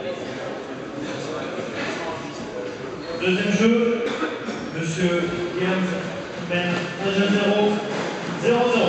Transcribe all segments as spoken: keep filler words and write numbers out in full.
Deuxième jeu, Monsieur Guillaume mène un jeu zéro, zéro zéro.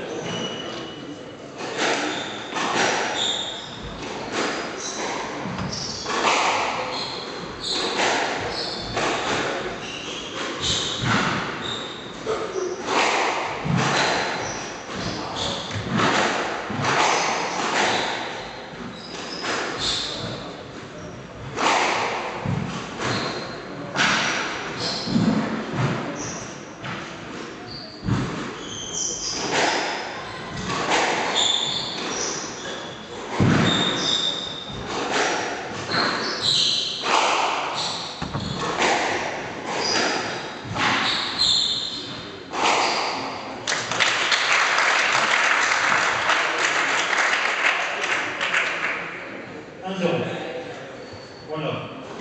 un zéro. Voilà.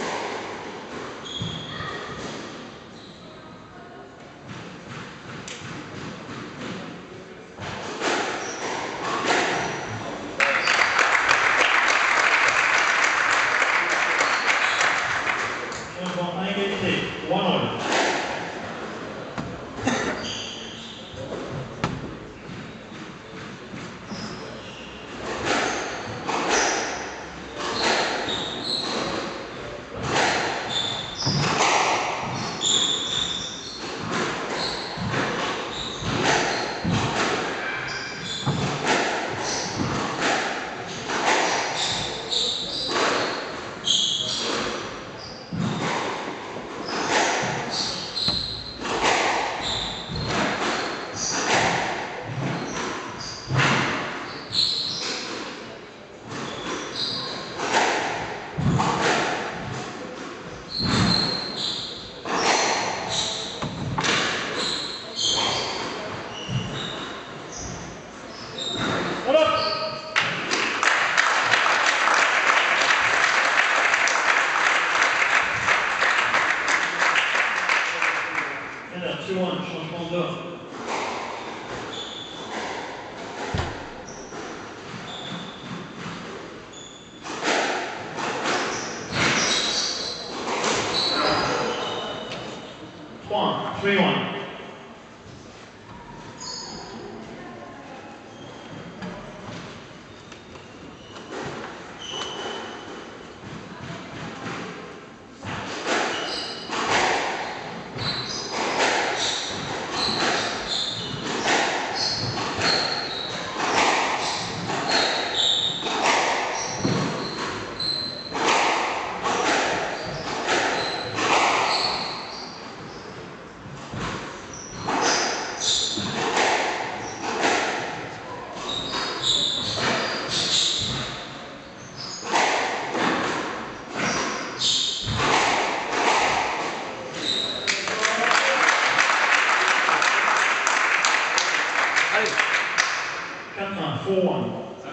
Changement à égalité. one all. two one, changement d'heure. trois, three one. four one.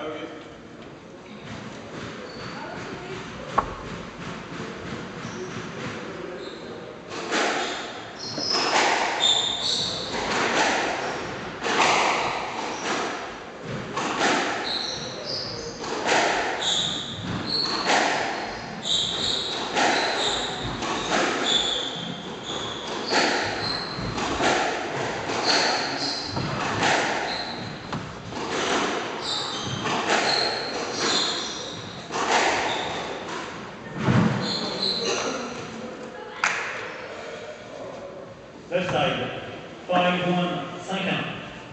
Left side, five one, five one.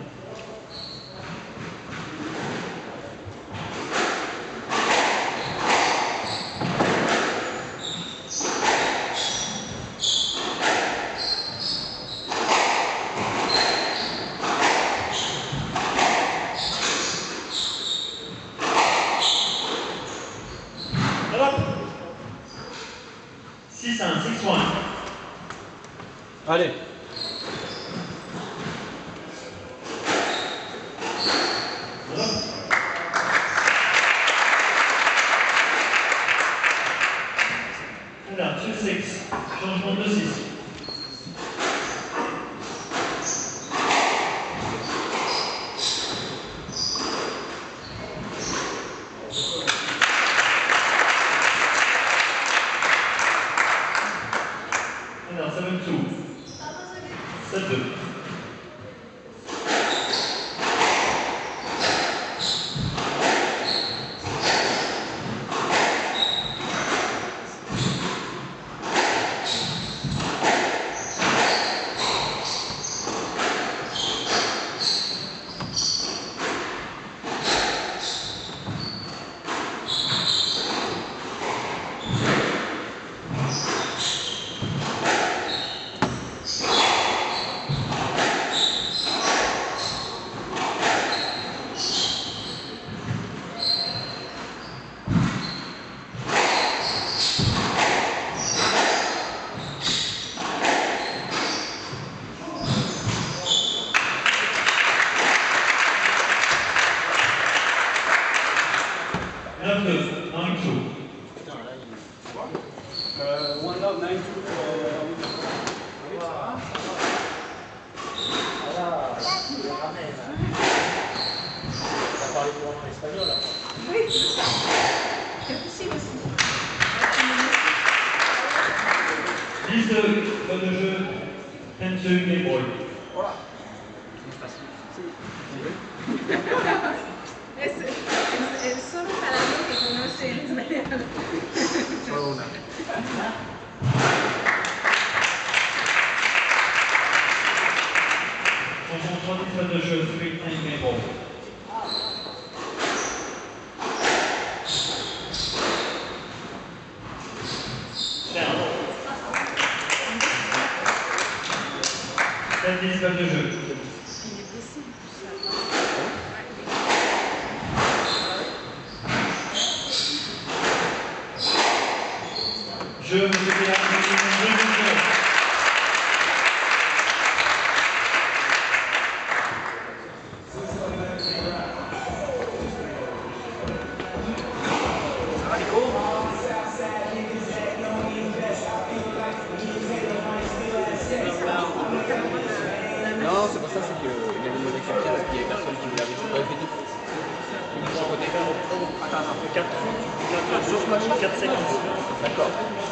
six un, six one. Allez. Voilà, two six, changement de six. nine two. Euh, one love, nine two pour... Voilà. On va parler couramment espagnol là. Oui, c'est possible aussi. dix deux, mode de jeu, trente-deux et ball. Voilà. Es, es, es solo palabras que conoce en español. Solo una. Changement trois dix, mode de jeu, three ten et ball. sept dix, mode de jeu. Je vous ai la Non, c'est pas ça, c'est qu'il y avait une mauvaise carrière et qu'il y avait personne qui voulait répéter. De son côté. Attends, attends, quatre, sur ce match, quatre cinquante. D'accord.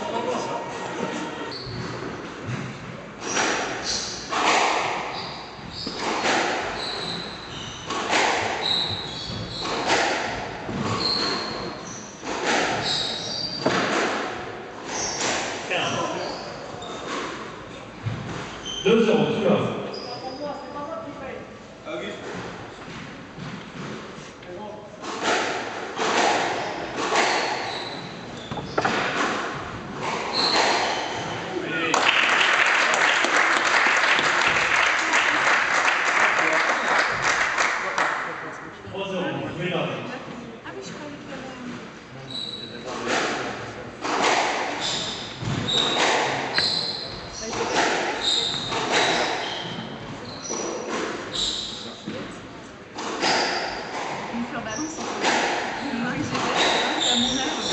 deux zéro, tu l'as. trois zéro, oui là. Ah oui, je croyais qu'il y avait... Une fleur balance, c'est une main que j'ai faite, c'est à mon âge.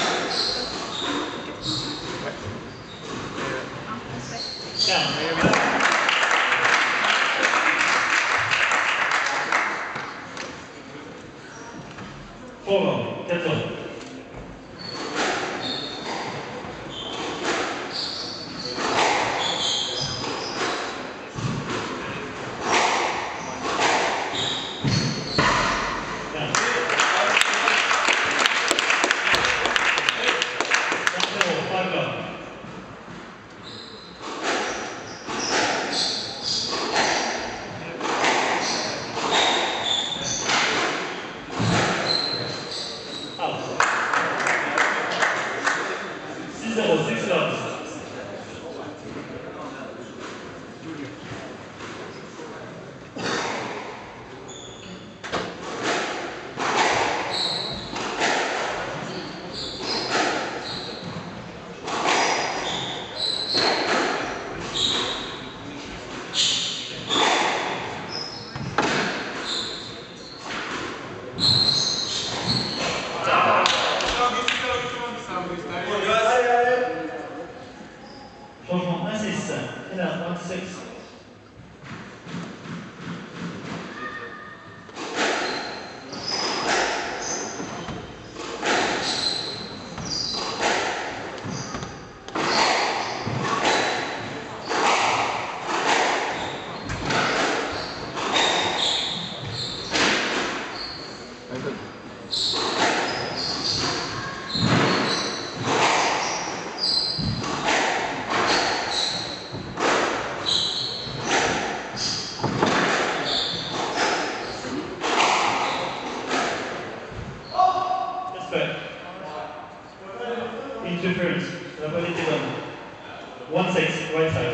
Un français. Over, quatorze. six zéro, six loves. Changement un six, et là, vingt-six. Interference, la balle était bonne. one six, right side.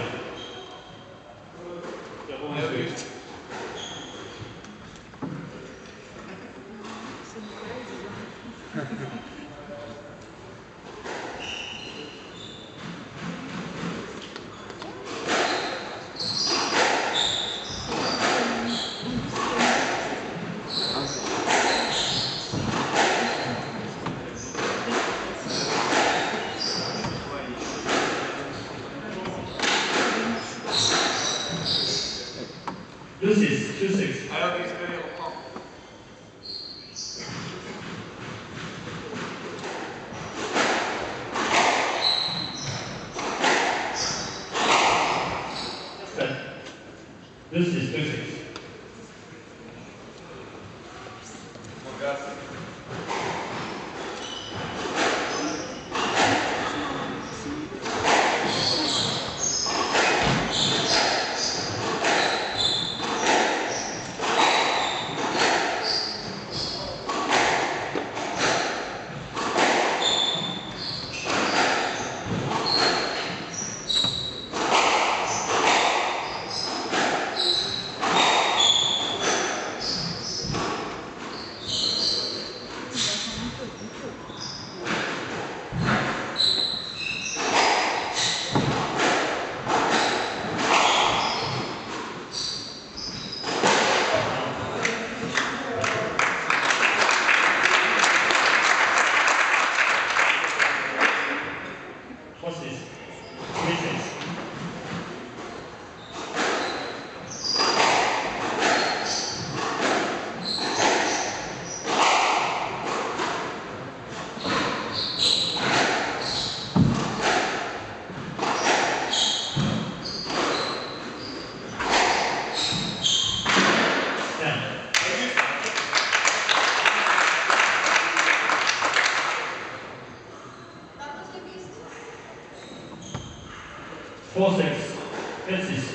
deux six, deux six. Alors, qu'est-ce que les reprend? deux six, deux six. Mon gars. four six, quatre six.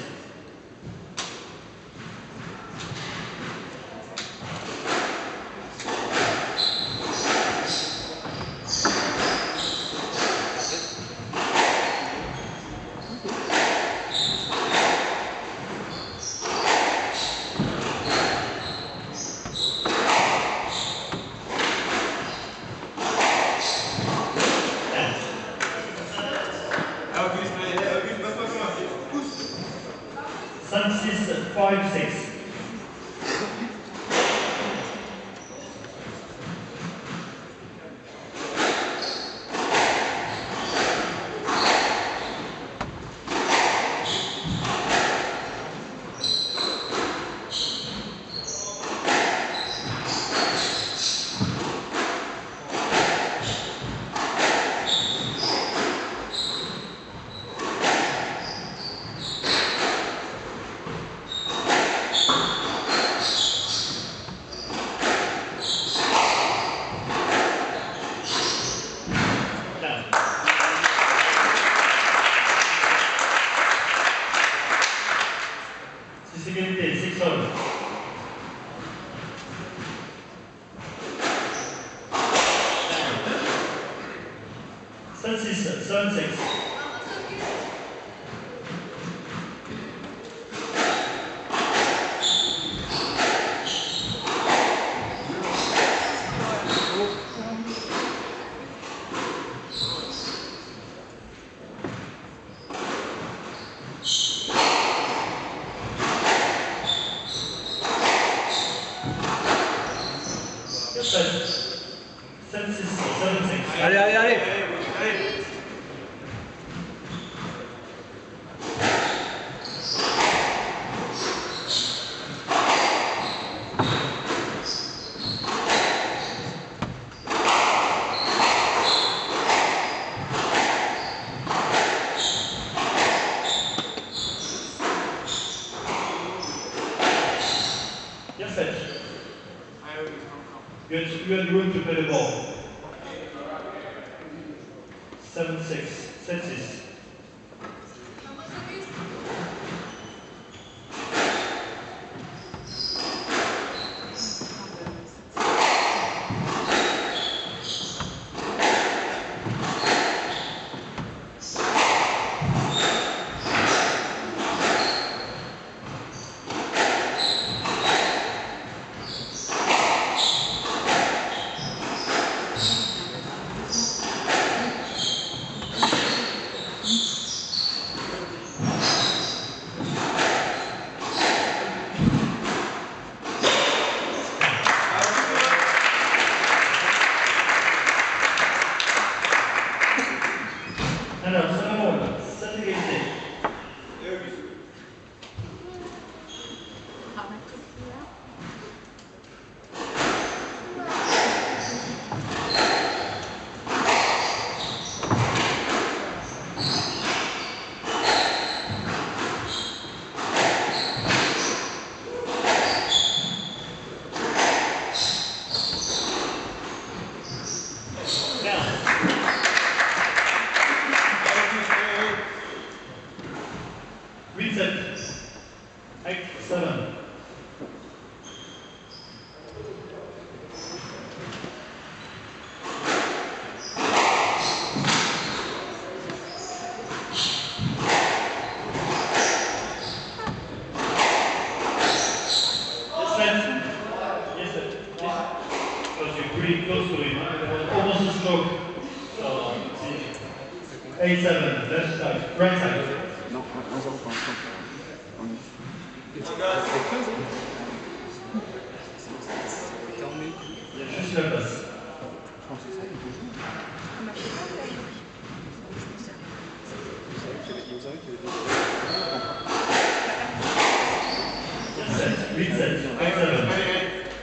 cinq six, five six. C'est égalité, six all. sept six, seven six. sept six, seven six. Allez, allez, allez. Yes, fetch. You had, you had room to play the ball. seven six, sept six. Alors, seulement, sept égalité. eight seven, left side, right side. Non, un zéro pour l'instant. Il y a juste la passe. Je pense que c'est ça, il faut jouer. sept, huit sept, eight seven.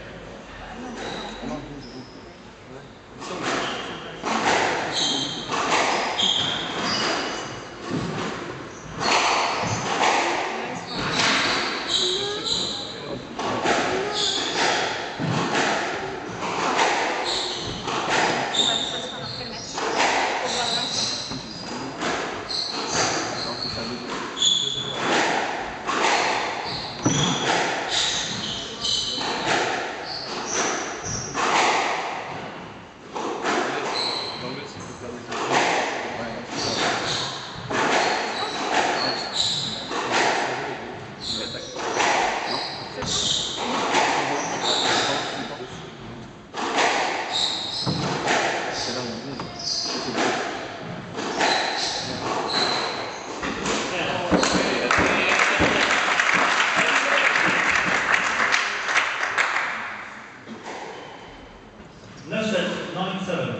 nine seven, nine seven.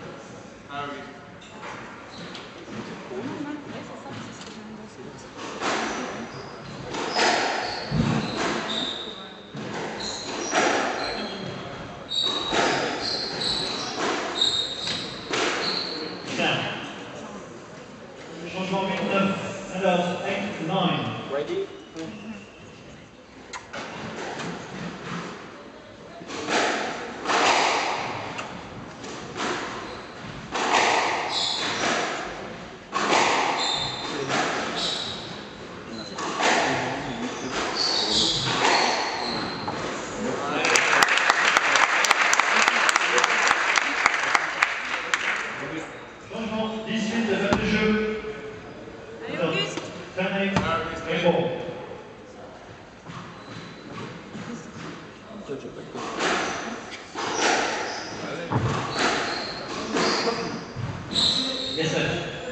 Changement huit neuf, alors eight nine. Ready? Changement dix-huit de fin de jeu. Allez, Auguste. ten eight, et bon. Yes, sir.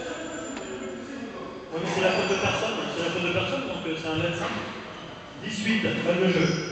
Oui, mais c'est la faute de personne, c'est la faute de personne, donc euh, c'est un médecin. dix-huit, fin de jeu.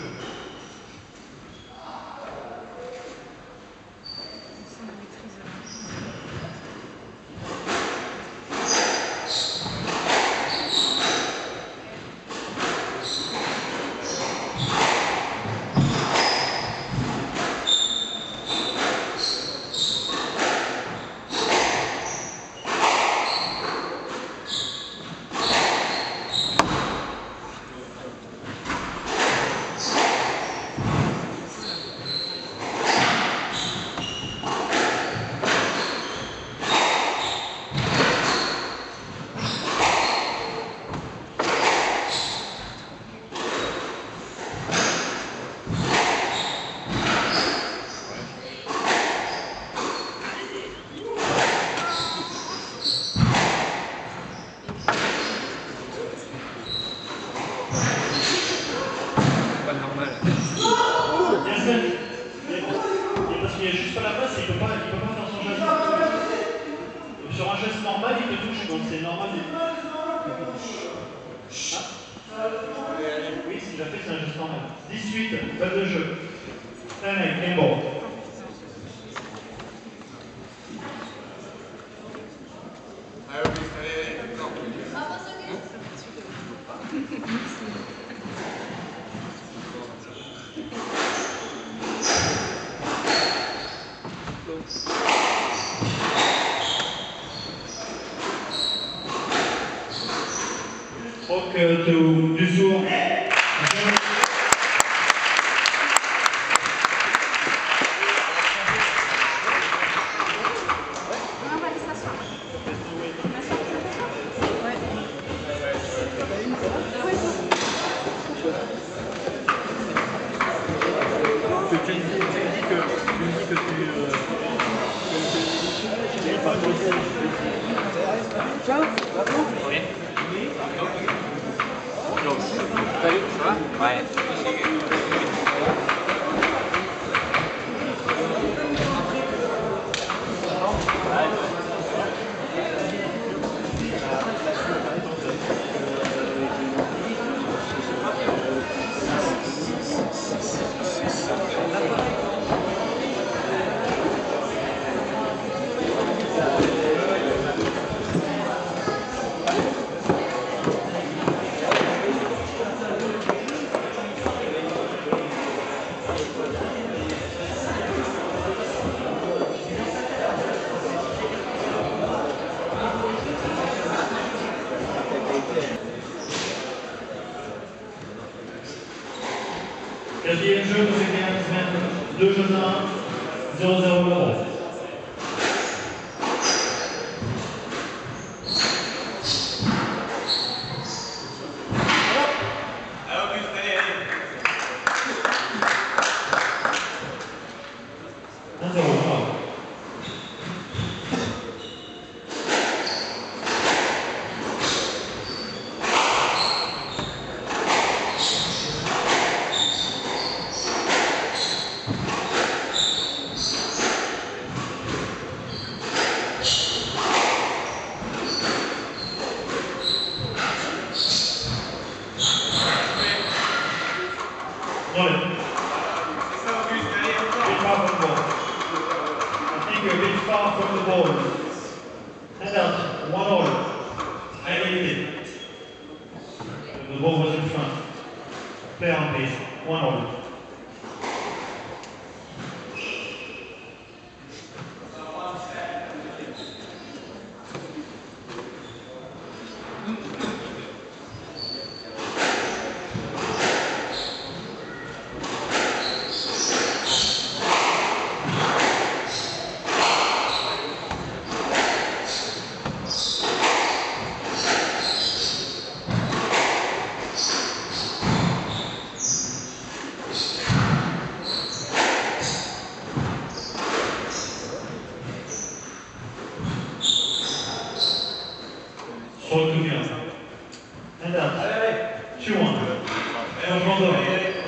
Parce qu'il n'y a juste pas la place, il ne peut, peut pas faire son geste. Sur un geste normal, il te touche, donc c'est normal. Ah. Oui, ce qu'il a fait, c'est un geste normal. dix-huit, balle de jeu. Un mec, et bon. Donc, euh, du jour. Tu me dis que tu me dis que tu Ciao. Oui. Salut, ça va? Ouais. Quatrième jeu de ces quinze semaines, deux jeux à un, zéro zéro l'euro. un zéro, bravo. Nolan. Bit far from the ball. I think you're a bit far from the ball. Hand out, one order. I leave it. The ball was in front. Play on pace, one order. Sur le tout bien. Hand out. two one. Changement d'ordre.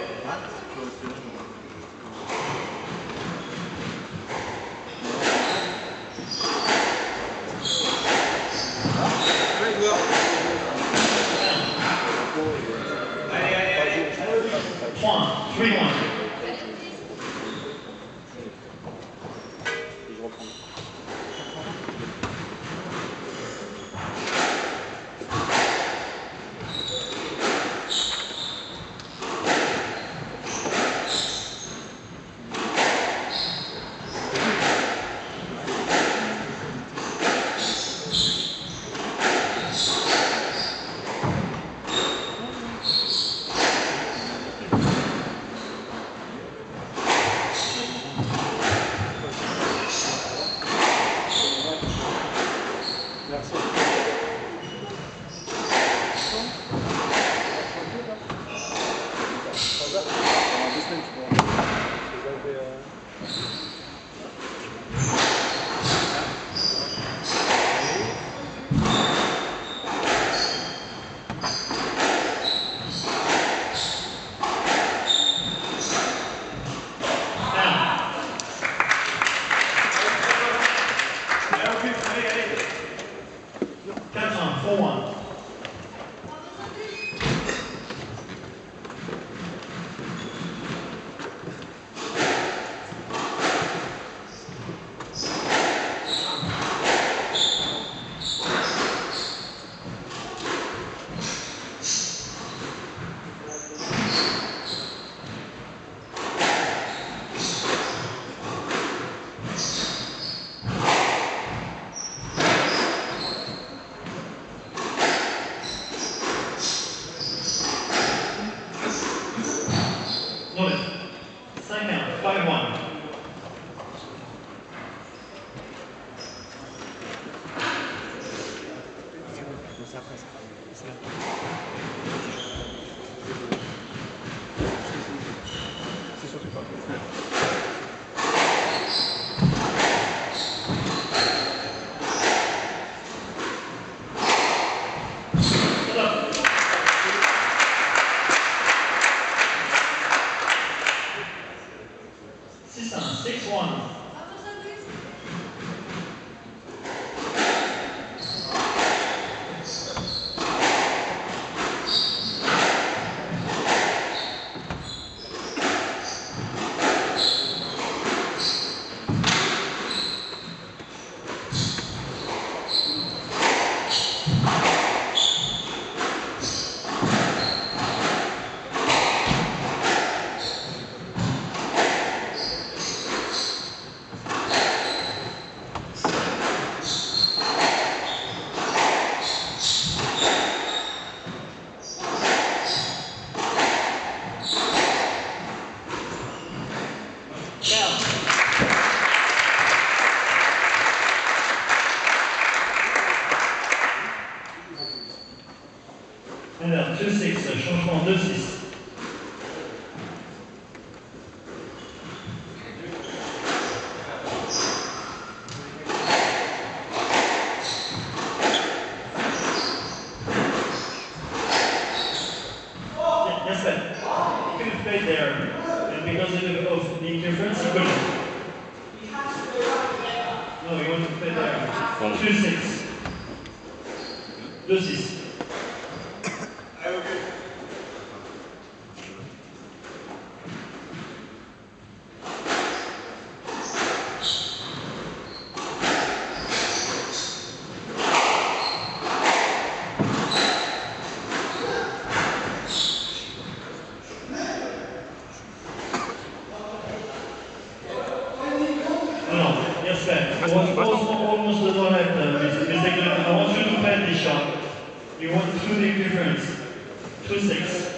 trois, three one. four one. Cinq un, five one. six one. Alors, deux six, changement deux six. Yes, sir. He could have played there, and because of the, of the interference, he couldn't. No, he wanted to play there. two six. deux six. No, yes, sir. Almost, almost the one at uh, mistake. I want you to play this shot. You want through the interference. two six.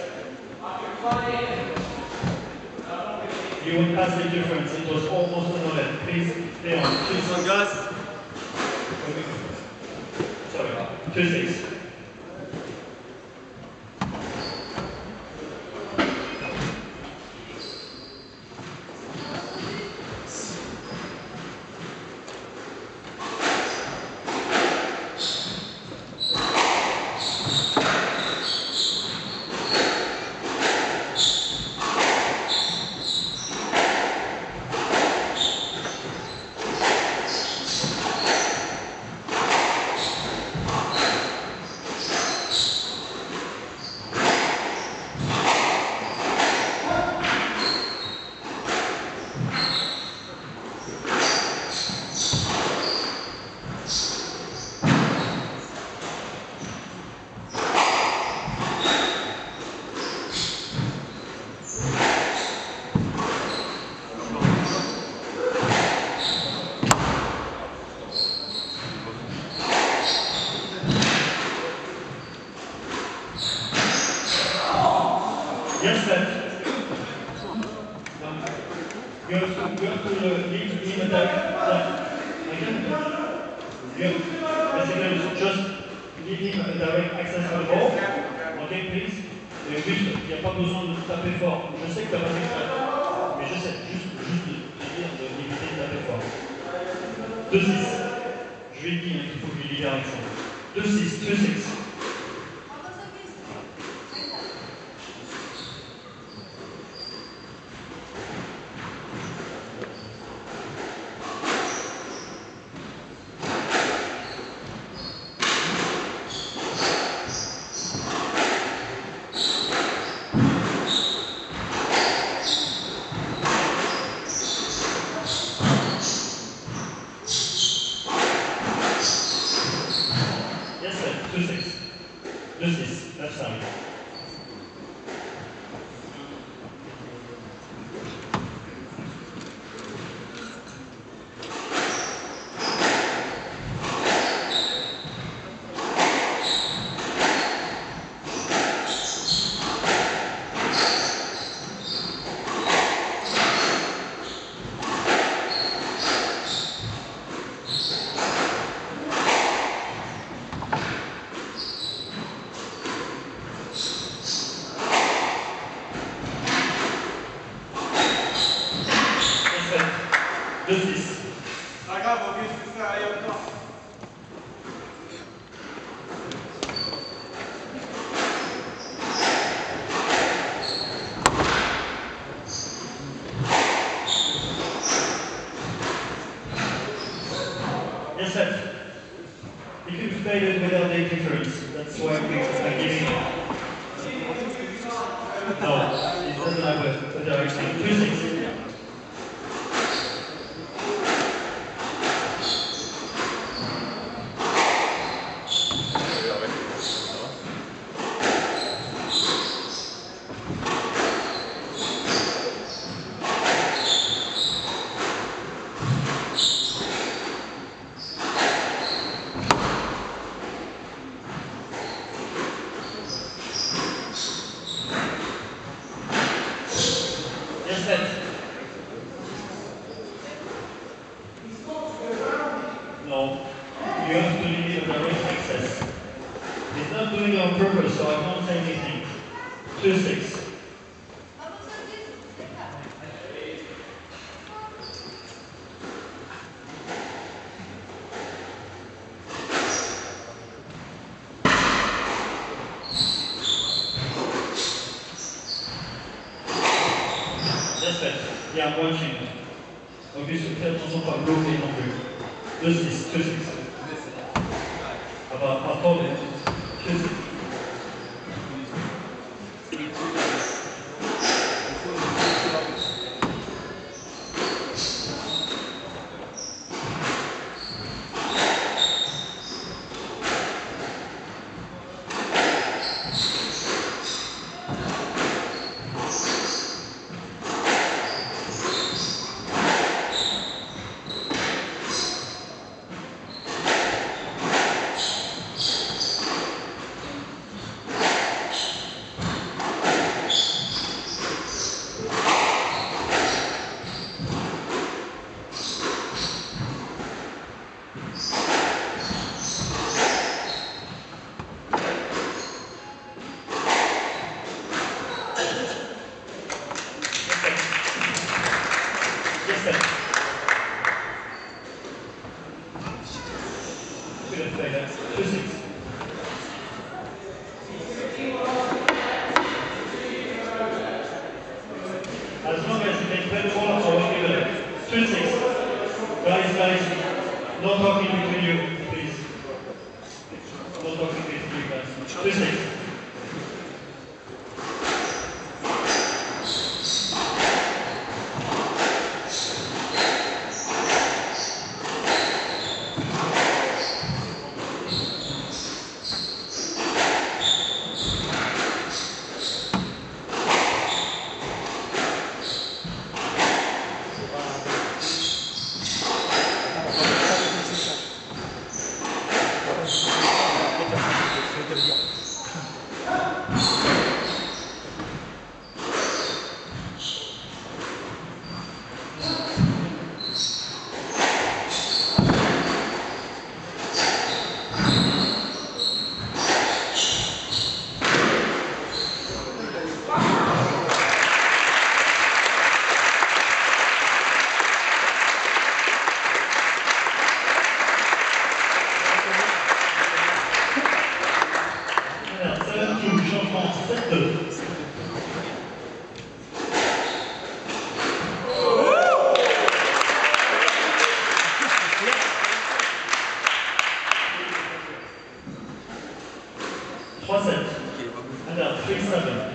You went past the difference. It was almost on the net. Please stay on. two six. Gas. Sorry. two six. Yes, sir. You have to, you have to uh, leave him attack. Again, you basically just give him a direct access to the ball. Ok, please. Et juste, il n'y a pas besoin de taper fort. Je sais que tu n'as pas fait exprès, mais je sais, juste, juste de te dire de limiter de taper fort. deux six. Je lui ai dit hein, qu'il faut que je lui libère avec ça. deux six, deux six. Yes, sir. two six. two six. Left side. deux six. Pas grave, on vient de faire aller autant. Yes, sir. You could have played it without the interference. That's why we are giving it. No, it doesn't have a, a direct thing. two six. Yes, sir. No, you have to limit the direct access. He's not doing it on purpose, so I can't say anything. two six. Il y a un watching. Donc il faut faire attention pas bloquer non plus. deux six, deux six. Ah bah, attendez. deux six. two six. As long as you can play the ball, I will give it. two six. Guys, guys, no talking between you, please. No talking between you guys. two six. trois sept. Alors, three seven.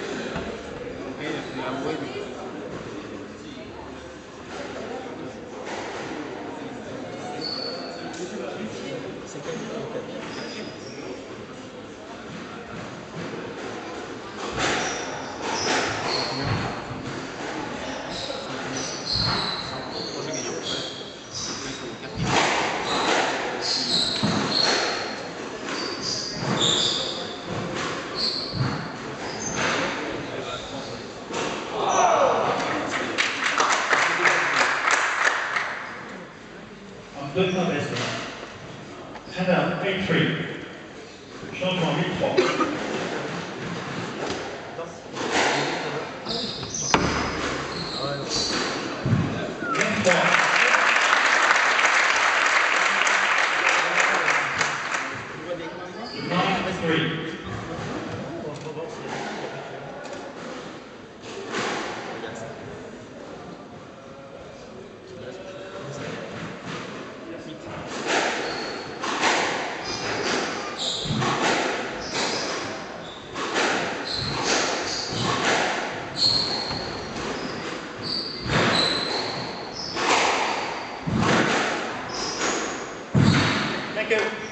Deux points restent. Head eight three. Changement huit trois. neuf trois. nine three. Thank you.